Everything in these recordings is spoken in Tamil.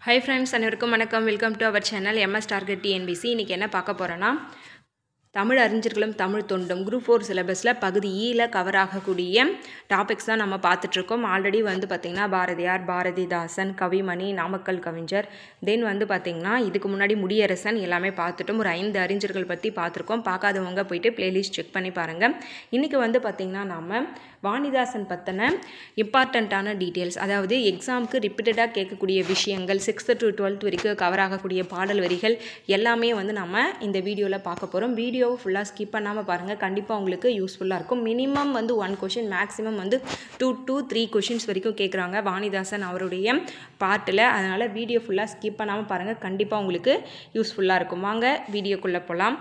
Hi friends, அனைவருக்கும் வணக்கம். Welcome to our channel MS target TNBC. இன்றைக்கி என்ன பார்க்க போகிறோன்னா, தமிழ் அறிஞர்களும் தமிழ் தொண்டும் குரூப் 4 சிலபஸில் பகுதி ஈல கவர் ஆகக்கூடிய டாபிக்ஸ் தான் நம்ம பார்த்துட்ருக்கோம். ஆல்ரெடி பார்த்திங்கன்னா பாரதியார், பாரதிதாசன், கவிமணி, நாமக்கல் கவிஞர், தென் பார்த்திங்கன்னா இதுக்கு முன்னாடி முடியரசன் எல்லாமே பார்த்துட்டோம். ஒரு 5 அறிஞர்கள் பற்றி பார்த்துருக்கோம். பார்க்காதவங்க போயிட்டு பிளேலிஸ்ட் செக் பண்ணி பாருங்கள். இன்றைக்கி பார்த்திங்கன்னா நாம் வாணிதாசன் பற்றின இம்பார்ட்டண்ட்டான டீட்டெயில்ஸ், அதாவது எக்ஸாமுக்கு ரிப்பீட்டடாக கேட்கக்கூடிய விஷயங்கள், 6th to 12th வரைக்கும் கவர் ஆகக்கூடிய பாடல் வரிகள் எல்லாமே நம்ம இந்த வீடியோவில் பார்க்க போகிறோம். வீடியோவை ஃபுல்லாக ஸ்கிப் பண்ணாமல் பாருங்கள். கண்டிப்பாக உங்களுக்கு யூஸ்ஃபுல்லாக இருக்கும். Minimum 1 question, maximum 2 to 3 questions வரைக்கும் கேட்குறாங்க வாணிதாசன் அவருடைய பார்ட்டில். அதனால் வீடியோ ஃபுல்லாக ஸ்கிப் பண்ணாமல் பாருங்கள். கண்டிப்பாக உங்களுக்கு யூஸ்ஃபுல்லாக இருக்கும். வாங்க வீடியோக்குள்ளே போகலாம்.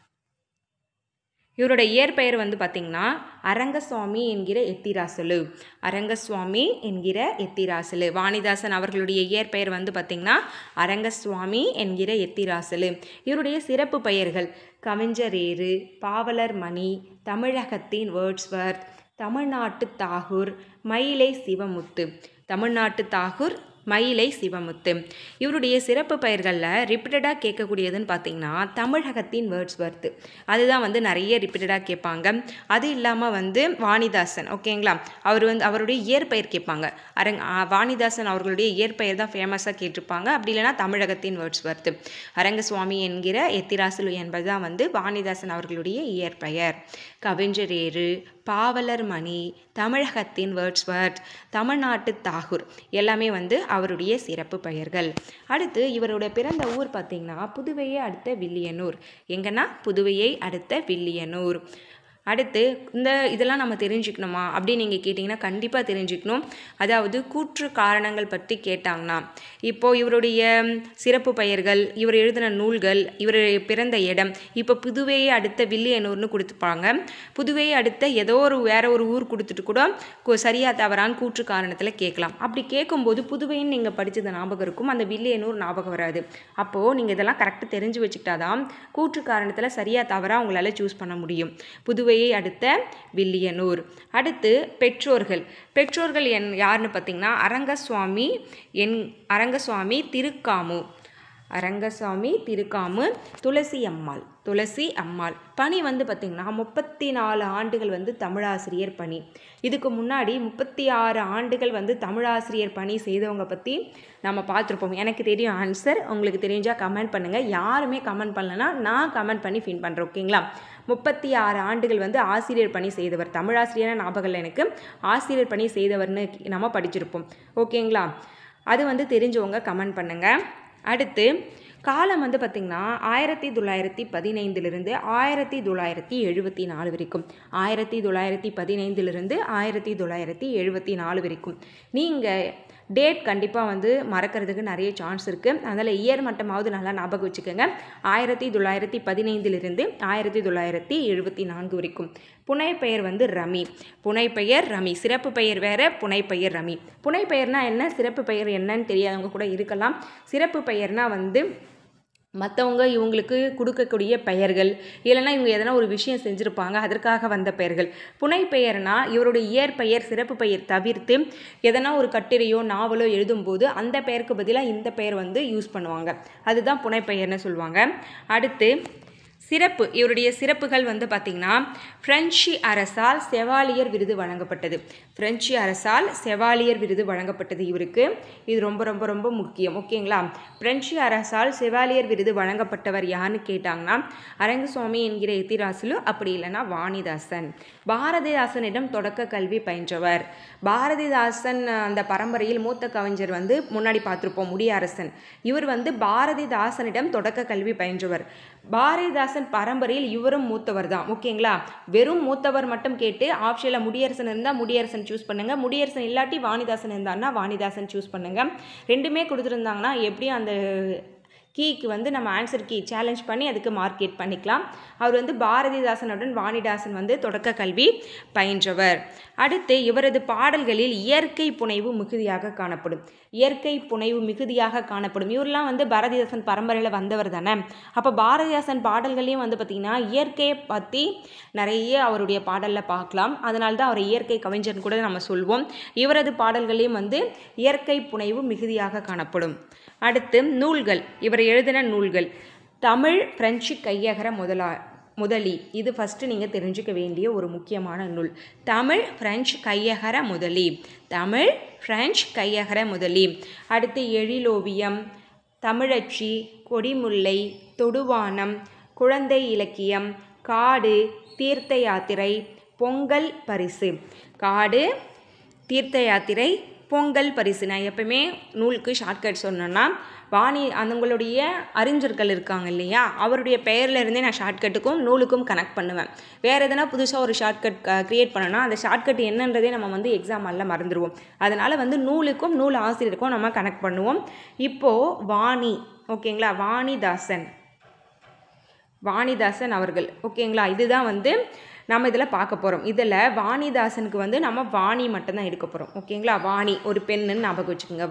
இவரோட இயற்பெயர் பார்த்திங்கன்னா அரங்கசுவாமி என்கிற எத்திராசலு. அரங்கசுவாமி என்கிற எத்திராசலு. வாணிதாசன் அவர்களுடைய இயற்பெயர் பார்த்திங்கன்னா அரங்கசுவாமி என்கிற எத்திராசலு. இவருடைய சிறப்பு பெயர்கள் கவிஞரேறு, பாவலர் மணி, தமிழகத்தின் வேர்ட்ஸ்வர்த், தமிழ்நாட்டு தாகூர், மயிலை சிவமுத்து. தமிழ்நாட்டு தாகூர், மயிலை சிவமுத்து. இவருடைய சிறப்பு பெயர்களில் ரிப்பீட்டடாக கேட்கக்கூடியதுன்னு பார்த்திங்கன்னா தமிழகத்தின் வேர்ட்ஸ்வர்த். அதுதான் நிறைய ரிப்பீட்டடாக கேட்பாங்க. அது இல்லாமல் வாணிதாசன், ஓகேங்களா, அவருடைய இயற்பெயர் கேட்பாங்க. வாணிதாசன் அவர்களுடைய இயற்பெயர் தான் ஃபேமஸாக கேட்டிருப்பாங்க. அப்படி இல்லைனா தமிழகத்தின் வேர்ட்ஸ்வர்த். அரங்கசுவாமி என்கிற எத்திராசலு என்பது தான் வாணிதாசன் அவர்களுடைய இயற்பெயர். கவிஞரேறு, பாவலர் மணி, தமிழகத்தின் வேர்ட்ஸ்வர்த், தமிழ்நாட்டு தாகூர் எல்லாமே அவருடைய சிறப்பு பெயர்கள். அடுத்து இவருடைய பிறந்த ஊர் பார்த்திங்கன்னா புதுவையை அடுத்த வில்லியனூர். எங்கன்னா புதுவையை அடுத்த வில்லியனூர். அடுத்து இதெல்லாம் நம்ம தெரிஞ்சுக்கணுமா அப்படின்னு நீங்கள் கேட்டிங்கன்னா கண்டிப்பாக தெரிஞ்சுக்கணும். அதாவது கூற்று காரணங்கள் பற்றி கேட்டாங்கன்னா, இப்போது இவருடைய சிறப்பு பெயர்கள், இவர் எழுதின நூல்கள், இவர் பிறந்த இடம், இப்போ புதுவையை அடுத்த வில்லியனூர்னு கொடுத்துப்பாங்க. புதுவையை அடுத்த ஏதோ வேற ஒரு ஊர் கொடுத்துட்டு கூட சரியாக தவறான்னு கூற்று காரணத்தில் கேட்கலாம். அப்படி கேட்கும்போது புதுவைன்னு நீங்கள் படித்தது ஞாபகம் இருக்கும், அந்த வில்லியனூர் ஞாபகம் வராது. அப்போது நீங்கள் இதெல்லாம் கரெக்டாக தெரிஞ்சு வச்சுக்கிட்டாதான் கூற்று காரணத்தில் சரியாக தவறாக உங்களால் சூஸ் பண்ண முடியும். புதுவை அடுத்த வில்லியனூர். அடுத்து பெற்றோர்கள் யாருன்னு பார்த்தீங்கன்னா அரங்கசுவாமி திருக்காமு, துளசி அம்மாள். பணி பார்த்திங்கன்னா 34 ஆண்டுகள் தமிழாசிரியர் பணி. இதுக்கு முன்னாடி 36 ஆண்டுகள் தமிழாசிரியர் பணி செய்தவங்க பற்றி நம்ம பார்த்துருப்போம். எனக்கு தெரியும் ஆன்சர், உங்களுக்கு தெரிஞ்சால் கமெண்ட் பண்ணுங்கள். யாருமே கமெண்ட் பண்ணலன்னா நான் கமெண்ட் பண்ணி ஃபின் பண்ணுறேன், ஓகேங்களா. 36 ஆண்டுகள் ஆசிரியர் பணி செய்தவர். தமிழாசிரியரான ஞாபகம் இல்லை எனக்கு, ஆசிரியர் பணி செய்தவர்னு நம்ம படிச்சிருப்போம், ஓகேங்களா. அது தெரிஞ்சவங்க கமெண்ட் பண்ணுங்கள். அடுத்து காலம் பார்த்திங்கன்னா 1915 1974 வரைக்கும். 1915 1974 வரைக்கும். நீங்கள் டேட் கண்டிப்பாக மறக்கிறதுக்கு நிறைய சான்ஸ் இருக்குது. அதனால் இயர் மட்டமாவது நல்லா ஞாபகம் வச்சுக்கோங்க. 1915 1974 வரைக்கும். புனைப்பெயர் ரமி. புனைப்பெயர் ரமி. சிறப்பு பெயர் வேறு, புனைப்பெயர் ரமி. புனைப்பெயர்னா என்ன, சிறப்பு பெயர் என்னன்னு தெரியாதவங்க கூட இருக்கலாம். சிறப்பு பெயர்னால் மற்றவங்க இவங்களுக்கு கொடுக்கக்கூடிய பெயர்கள், இல்லைன்னா இவங்க எதனா ஒரு விஷயம் செஞ்சுருப்பாங்க, அதற்காக வந்த பெயர்கள். புனைப்பெயர்னால் இவருடைய இயற்பெயர், சிறப்பு பெயர் தவிர்த்து எதனா ஒரு கட்டுரையோ நாவலோ எழுதும்போது அந்த பெயருக்கு பதிலாக இந்த பெயர் யூஸ் பண்ணுவாங்க. அதுதான் புனைப்பெயர்னு சொல்லுவாங்க. அடுத்து இவருடைய சிறப்புகள் பார்த்திங்கன்னா பிரெஞ்சு அரசால் செவாலியர் விருது வழங்கப்பட்டது. பிரெஞ்சு அரசால் செவாலியர் விருது வழங்கப்பட்டது இவருக்கு. இது ரொம்ப ரொம்ப ரொம்ப முக்கியம், ஓகேங்களா. பிரெஞ்சு அரசால் செவாலியர் விருது வழங்கப்பட்டவர் யாருன்னு கேட்டாங்கன்னா அரங்கசுவாமி என்கிற எத்திராசலு, அப்படி இல்லைன்னா வாணிதாசன். பாரதிதாசனிடம் தொடக்க கல்வி பயின்றவர். பாரதிதாசன் அந்த பரம்பரையில் மூத்த கவிஞர் முன்னாடி பார்த்துருப்போம், முடியரசன். இவர் பாரதிதாசனிடம் தொடக்க கல்வி பயின்றவர். பாரதிதாசன் பரம்பரையில் இவரும் மூத்தவர் தான், ஓகேங்களா. வெறும் மூத்தவர் மட்டும் கேட்டு ஆப்ஷனில் முடியரசன் இருந்தால் முடியரசன் சூஸ் பண்ணுங்க, முடியரசன் இல்லாட்டி வாணிதாசன் இருந்தான்னா வாணிதாசன் சூஸ் பண்ணுங்க. ரெண்டுமே கொடுத்துருந்தாங்கன்னா எப்படியும் அந்த கீக்கு வந்து நம்ம ஆன்சர் கீ சேலஞ்ச் பண்ணி அதுக்கு மார்க்கெட் பண்ணிக்கலாம். அவர் வந்து பாரதிதாசனுடன் வாணிதாசன் வந்து தொடக்க கல்வி பயின்றவர். அடுத்து இவரது பாடல்களில் இயற்கை புனைவு மிகுதியாக காணப்படும். இயற்கை புனைவு மிகுதியாக காணப்படும். இவரெல்லாம் வந்து பாரதிதாசன் பரம்பரையில் வந்தவர் தானே. அப்போ பாரதிதாசன் பாடல்களையும் வந்து பார்த்திங்கன்னா இயற்கையை பற்றி நிறைய அவருடைய பாடலில் பார்க்கலாம். அதனால தான் அவர் இயற்கை கவிஞர்னு கூட நம்ம சொல்வோம். இவரது பாடல்களையும் வந்து இயற்கை புனைவு மிகுதியாக காணப்படும். அடுத்து நூல்கள், இவர் எழுதின நூல்கள். தமிழ் பிரெஞ்சு கையகர முதலி, இது ஃபஸ்ட்டு நீங்கள் தெரிஞ்சுக்க வேண்டிய ஒரு முக்கியமான நூல். தமிழ் பிரெஞ்சு கையகர முதலி, தமிழ் பிரெஞ்சு கையகர முதலி. அடுத்து எழிலோவியம், தமிழச்சி, கொடிமுல்லை, தொடுவானம், குழந்தை இலக்கியம், காடு, தீர்த்த யாத்திரை, பொங்கல் பரிசு. காடு, தீர்த்த யாத்திரை, பொங்கல் பரிசு. நான் எப்பவுமே நூலுக்கு ஷார்ட்கட் சொன்னேன்னா உங்களுடைய அறிஞர்கள் இருக்காங்க இல்லையா, அவருடைய பெயரில் இருந்தே நான் ஷார்ட்கட்டுக்கும் நூலுக்கும் கனெக்ட் பண்ணுவேன். வேறு எதனா புதுசாக ஒரு ஷார்ட்கட் க்ரியேட் பண்ணோன்னா அந்த ஷார்ட்கட் என்னன்றதே நம்ம வந்து எக்ஸாம் எல்லாம் மறந்துடுவோம். அதனால் வந்து நூலுக்கும் நூல் ஆசிரியருக்கும் நம்ம கனெக்ட் பண்ணுவோம். இப்போது வாணி, ஓகேங்களா, வாணிதாசன் அவர்கள், ஓகேங்களா, இதுதான் வந்து நம்ம இதில் பார்க்க போகிறோம். இதில் வாணிதாசனுக்கு வந்து நம்ம வாணி மட்டும்தான் எடுக்க போகிறோம். ஓகேங்களா, வாணி ஒரு பெண்ணுன்னு ஞாபகம் வச்சுக்கோங்க.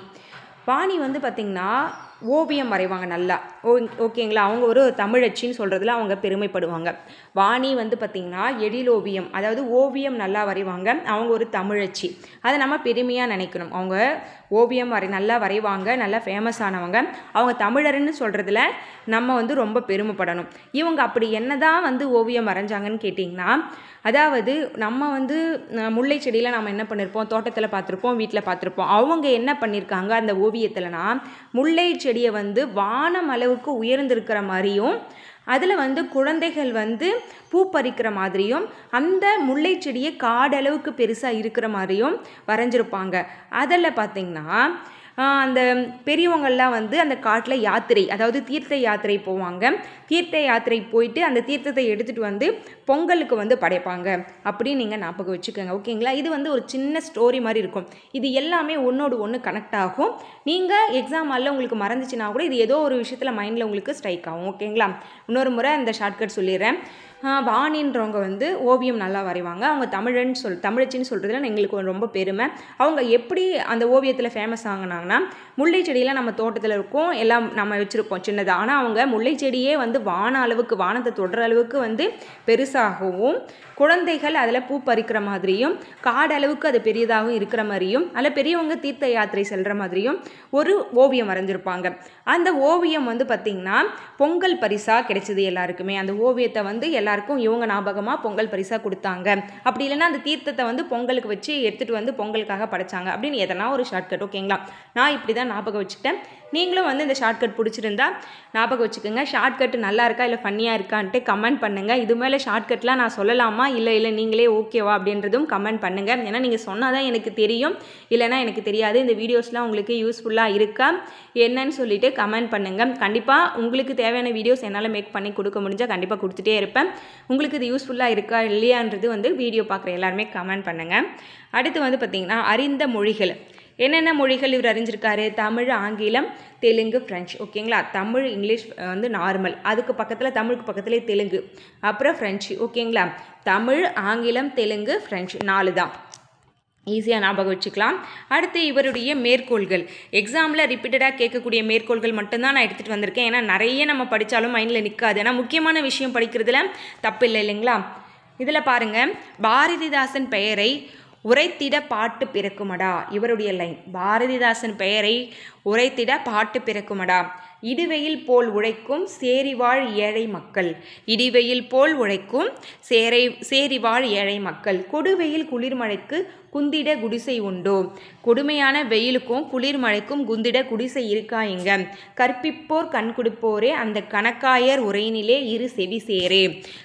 வாணி வந்து பார்த்திங்கன்னா ஓவியம் வரைவாங்க நல்லா. ஓகேங்களா, அவங்க ஒரு தமிழச்சின்னு சொல்கிறதுல அவங்க பெருமைப்படுவாங்க. வாணி வந்து பார்த்திங்கன்னா எழிலோவியம், அதாவது ஓவியம் நல்லா வரைவாங்க. அவங்க ஒரு தமிழச்சி, அதை நம்ம பெருமையாக நினைக்கணும். அவங்க ஓவியம் நல்லா வரைவாங்க, நல்லா ஃபேமஸ் ஆனவங்க. அவங்க தமிழர்னு சொல்கிறதுல நம்ம வந்து ரொம்ப பெருமைப்படணும். இவங்க அப்படி என்ன தான் வந்து ஓவியம் வரைஞ்சாங்கன்னு கேட்டிங்கன்னா, அதாவது நம்ம வந்து முல்லை செடியில் நம்ம என்ன பண்ணியிருப்போம், தோட்டத்தில் பார்த்துருப்போம், வீட்டில் பார்த்துருப்போம். அவங்க என்ன பண்ணியிருக்காங்க அந்த ஓவியத்தில்னா, முல்லை செடியை வந்து வானம் அளவுக்கு உயர்ந்திருக்கிற மாதிரியும், அதில் வந்து குழந்தைகள் வந்து பூ பறிக்கிற மாதிரியும், அந்த முல்லை செடியை காடளவுக்கு பெருசாக இருக்கிற மாதிரியும் வரைஞ்சிருப்பாங்க. அதில் பார்த்திங்கன்னா அந்த பெரியவங்கள்லாம் வந்து அந்த காட்டில் யாத்திரை, அதாவது தீர்த்த யாத்திரை போவாங்க. தீர்த்த யாத்திரை போயிட்டு அந்த தீர்த்தத்தை எடுத்துகிட்டு வந்து பொங்கலுக்கு வந்து படைப்பாங்க அப்படின்னு நீங்கள் ஞாபகம் வச்சுக்கோங்க. ஓகேங்களா, இது வந்து ஒரு சின்ன ஸ்டோரி மாதிரி இருக்கும். இது எல்லாமே ஒன்றோடு ஒன்று கனெக்ட் ஆகும். நீங்கள் எக்ஸாம் ஆலில் உங்களுக்கு மறந்துச்சுன்னா கூட இது ஏதோ ஒரு விஷயத்தில் மைண்டில் உங்களுக்கு ஸ்ட்ரைக் ஆகும். ஓகேங்களா, இன்னொரு முறை இந்த ஷார்ட்கட் சொல்லிடுறேன். வாணின்றவங்க வந்து ஓவியம் நல்லா வரைவாங்க. அவங்க தமிழச்சின்னு சொல்கிறதுல எங்களுக்கு ரொம்ப பெருமை. அவங்க எப்படி அந்த ஓவியத்தில் ஃபேமஸ் ஆகினாங்கன்னா, முல்லை செடியெல்லாம் நம்ம தோட்டத்தில் இருக்கும், எல்லாம் நம்ம வச்சுருப்போம் சின்னதாக. ஆனால் அவங்க முல்லை செடியே வந்து வானத்தை தொடுற அளவுக்கு வந்து பெருசாகவும், குழந்தைகள் அதில் பூ பறிக்கிற மாதிரியும், காடளவுக்கு அது பெரியதாகவும் இருக்கிற மாதிரியும், அதில் பெரியவங்க தீர்த்த யாத்திரை செல்கிற மாதிரியும் ஒரு ஓவியம் வரைஞ்சிருப்பாங்க. அந்த ஓவியம் வந்து பார்த்திங்கன்னா பொங்கல் பரிசாக கிடைச்சிது எல்லாருக்குமே. அந்த ஓவியத்தை வந்து எல்லாருக்கும் இவங்க ஞாபகமாக பொங்கல் பரிசாக கொடுத்தாங்க. அப்படி இல்லைன்னா அந்த தீர்த்தத்தை வந்து பொங்கலுக்கு வச்சு எடுத்துகிட்டு வந்து பொங்கலுக்காக படைச்சாங்க அப்படின்னு எதனா ஒரு ஷார்ட்கட். ஓகேங்களா, நான் இப்படி தான் ஞாபகம் வச்சுக்கிட்டேன். நீங்களும் வந்து இந்த ஷார்ட்கட் பிடிச்சிருந்தா ஞாபகம் வச்சுக்கோங்க. ஷார்ட்கட் நல்லா இருக்கா இல்லை ஃபன்னியாக இருக்கான்ட்டு கமெண்ட் பண்ணுங்கள். இது மேலே ஷார்ட்கட்லாம் நான் சொல்லலாமா இல்லை நீங்களே ஓகேவா அப்படின்றதும் கமெண்ட் பண்ணுங்கள். ஏன்னா நீங்கள் சொன்னால் தான் எனக்கு தெரியும், இல்லைனா எனக்கு தெரியாது. இந்த வீடியோஸ்லாம் உங்களுக்கு யூஸ்ஃபுல்லாக இருக்கா என்னன்னு சொல்லிட்டு கமெண்ட் பண்ணுங்கள். கண்டிப்பாக உங்களுக்கு தேவையான வீடியோஸ் என்னால் மேக் பண்ணி கொடுக்க முடிஞ்சால் கண்டிப்பாக கொடுத்துட்டே இருப்பேன். உங்களுக்கு இது யூஸ்ஃபுல்லாக இருக்கா இல்லையான்றது வந்து வீடியோ பார்க்குற எல்லாருமே கமெண்ட் பண்ணுங்கள். அடுத்து வந்து பார்த்திங்கன்னா அறிந்த மொழிகள், என்னென்ன மொழிகள் இவர் அறிஞ்சிருக்காரு? தமிழ், ஆங்கிலம், தெலுங்கு, ஃப்ரெஞ்சு. ஓகேங்களா, தமிழ் இங்கிலீஷ் வந்து நார்மல், அதுக்கு பக்கத்தில் தமிழுக்கு பக்கத்துலேயே தெலுங்கு, அப்புறம் ஃப்ரெஞ்சு. ஓகேங்களா, தமிழ், ஆங்கிலம், தெலுங்கு, ஃப்ரெஞ்சு 4 தான். ஈஸியாக ஞாபகம் வச்சுக்கலாம். அடுத்து இவருடைய மேற்கோள்கள், எக்ஸாமில் ரிப்பீட்டடாக கேட்கக்கூடிய மேற்கோள்கள் மட்டும்தான் நான் எடுத்துகிட்டு வந்திருக்கேன். ஏன்னா நிறைய நம்ம படித்தாலும் மைண்டில் நிற்காது. ஏன்னா முக்கியமான விஷயம் படிக்கிறதுல தப்பு இல்லை இல்லைங்களா. இதில் பாருங்கள், பாரதிதாசன் பெயரை உரைத்திட பாட்டு பிறக்குமடா. இவருடைய லைன், பாரதிதாசன் பெயரை உரைத்திட பாட்டு பிறக்குமடா. இடிவெயில் போல் உழைக்கும் சேரிவாழ் ஏழை மக்கள், இடிவெயில் போல் உழைக்கும் சேரிவாழ் ஏழை மக்கள். கொடுவெயில் குளிர்மழைக்கு குந்திட குடிசை உண்டோ. கொடுமையான வெயிலுக்கும் குளிர்மழைக்கும் குந்திட குடிசை இருக்கா இங்க. கற்பிப்போர் கண் கொடுப்போரே அந்த கணக்காயர் உரையினிலே இரு செவி சேரே.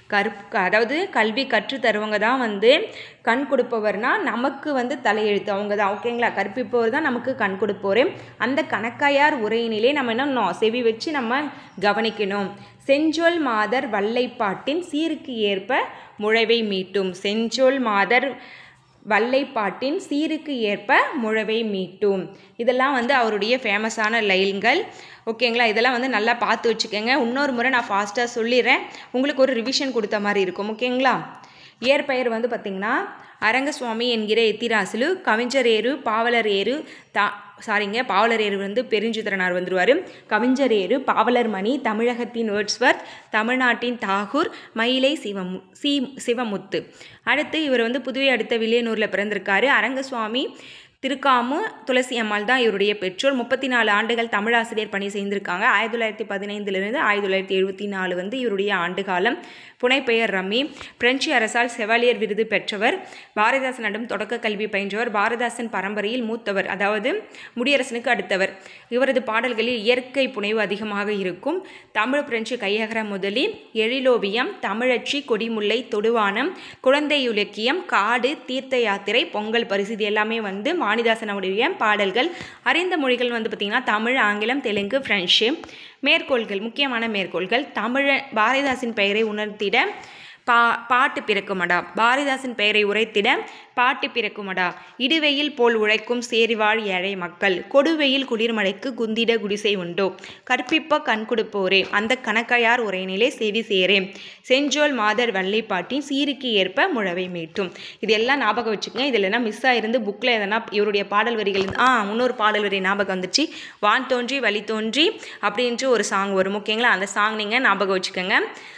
அதாவது கல்வி கற்று தருவங்க தான் வந்து கண் கொடுப்பவர்னா நமக்கு வந்து தலையெழுத்து அவங்க தான். ஓகேங்களா, கற்பிப்பவர் தான் நமக்கு கண் கொடுப்போரே. அந்த கணக்காயார் உரையினிலே நம்ம என்ன செவி வச்சு நம்ம கவனிக்கணும். செஞ்சொல் மாதர் வல்லைப்பாட்டின் சீருக்கு ஏற்ப முழைவை மீட்டும். செஞ்சொல் மாதர் வல்லைப்பாட்டின் சீருக்கு ஏற்ப முழவை மீட்டும். இதெல்லாம் வந்து அவருடைய ஃபேமஸான லைன்கள். ஓகேங்களா, இதெல்லாம் வந்து நல்லா பார்த்து வச்சுக்கோங்க. இன்னொரு முறை நான் ஃபாஸ்ட்டாக சொல்லிடுறேன், உங்களுக்கு ஒரு ரிவிஷன் கொடுத்த மாதிரி இருக்கும். ஓகேங்களா, இயற்பெயர் வந்து பார்த்திங்கன்னா அரங்கசுவாமி என்கிற எத்திராசலு, கவிஞரேறு, பாவலரேறு, பாவலரேறு வந்து பெருஞ்சித்திரனார் வந்துருவார். கவிஞரேறு, பாவலர்மணி, தமிழகத்தின் வேர்ட்ஸ்வர்த், தமிழ்நாட்டின் தாகூர், மயிலை சிவமுத்து. அடுத்து இவர் வந்து புதுவை அடுத்த வில்லியனூரில் பிறந்திருக்காரு. அரங்கசுவாமி திருக்காமு துளசி அம்மாள் தான் இவருடைய பெற்றோர். 34 ஆண்டுகள் தமிழாசிரியர் பணி செய்திருக்காங்க. 1915 1974 வந்து இவருடைய ஆண்டு காலம். புனைப்பெயர் ரம்மி. பிரெஞ்சு அரசால் செவாலியர் விருது பெற்றவர். பாரதிதாசனிடம் தொடக்க கல்வி பயின்றவர். பாரதிதாசன் பரம்பரையில் மூத்தவர், அதாவது முடியரசனுக்கு அடுத்தவர். இவரது பாடல்களில் இயற்கை புனைவு அதிகமாக இருக்கும். தமிழ் பிரெஞ்சு கையகர முதலி, எழிலோவியம், தமிழச்சி, கொடிமுல்லை, தொடுவானம், குழந்தை இலக்கியம், காடு, தீர்த்த யாத்திரை, பொங்கல் பரிசு, இது எல்லாமே வந்து வாணிதாசனுடைய பாடல்கள். அறிந்த மொழிகள் வந்து பார்த்திங்கன்னா தமிழ், ஆங்கிலம், தெலுங்கு, பிரெஞ்சு. மேற்கோள்கள், முக்கியமான மேற்கோள்கள். பாரதிதாசின் பெயரை உணர்த்திட பாட்டு பிறக்குமடா. பாரதிதாசன் பெயரை உரைத்திட பாட்டு பிறக்குமடா. இடுவெயில் போல் உழைக்கும் சேரிவாழ் ஏழை மக்கள், கொடுவெயில் குளிர்மழைக்கு குந்திட குடிசை உண்டோ, கற்பிப்ப கண் கொடுப்போரே, அந்த கணக்கையார் உரையினிலே செவி சேரே, செஞ்சோல் மாதர் வல்லைப்பாட்டின் சீருக்கு ஏற்ப முழவை மீட்டும். இது எல்லாம் ஞாபகம் வச்சுக்கோங்க. இதில் என்ன மிஸ் ஆயிருந்து புக்கில் எதனா இவருடைய பாடல் வரிகள் இன்னொரு பாடல் வரி ஞாபகம் வந்துச்சு. வான் தோன்றி வழி தோன்றி அப்படின்ட்டு ஒரு சாங் வரும். ஓகேங்களா, அந்த சாங் நீங்கள் ஞாபகம் வச்சுக்கோங்க.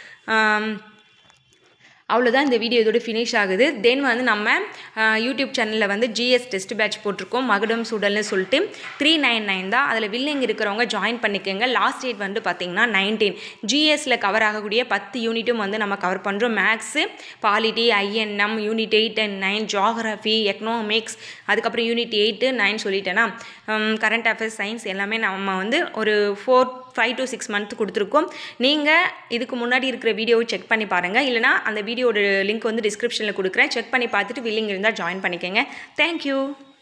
அவ்வளோதான், இந்த வீடியோ இதோட ஃபினிஷ் ஆகுது. தென் வந்து நம்ம யூடியூப் சேனலில் வந்து ஜிஎஸ் டெஸ்ட் பேட்ச் போட்டிருக்கோம். மகுடம் சூடல்னு சொல்லிட்டு 399 தான். அதில் வில்லிங் இருக்கிறவங்க ஜாயின் பண்ணிக்கோங்க. லாஸ்ட் டேட் வந்து பார்த்திங்கன்னா 19. ஜிஎஸ்சில் கவர் ஆகக்கூடிய 10 யூனிட்டும் வந்து நம்ம கவர் பண்ணுறோம். Maths, polity, INM, unit 8 and 9, geography, economics, அதுக்கப்புறம் யூனிட் 8, 9 சொல்லிட்டேன்னா கரண்ட் அஃபேர்ஸ், சயின்ஸ் எல்லாமே நம்ம வந்து ஒரு 5 to 6 மந்த் கொடுத்துருக்கோம். நீங்கள் இதுக்கு முன்னாடி இருக்கிற வீடியோவை செக் பண்ணி பாருங்கள். இல்லைனா அந்த வீடியோட லிங்க் வந்து டிஸ்கிரிப்ஷனில் கொடுக்குறேன். செக் பண்ணி பார்த்துட்டு வில்லிங் இருந்தால் ஜாயின் பண்ணிக்கோங்க. தேங்க்யூ.